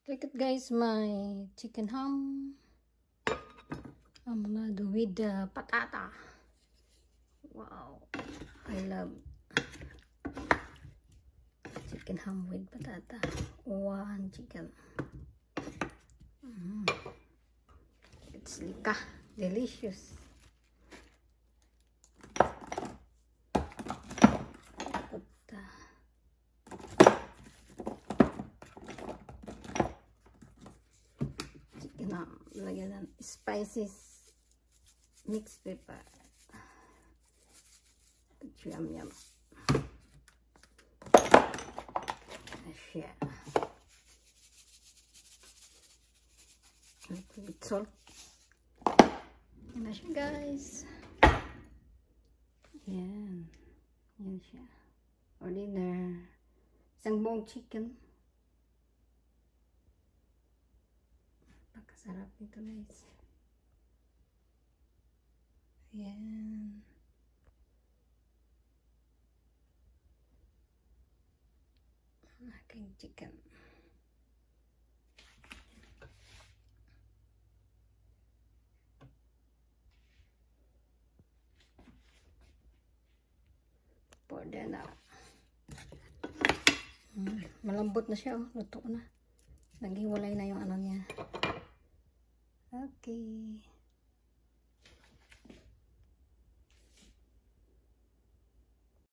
Look at guys, my chicken ham. I'm gonna do with the patata. Wow, I love chicken ham with patata. One chicken. It's delicious. Lagyan ng spices, mixed pepper. Yum yum. Asya. A little bit salt. Yan na siya guys. Yan. Yan siya. For dinner. Isang buong chicken. Sarap nito guys. Ayan. Aking chicken. For dinner. Malambot na siya. Luto na. Naghiwalay na yung ano niya. Okay.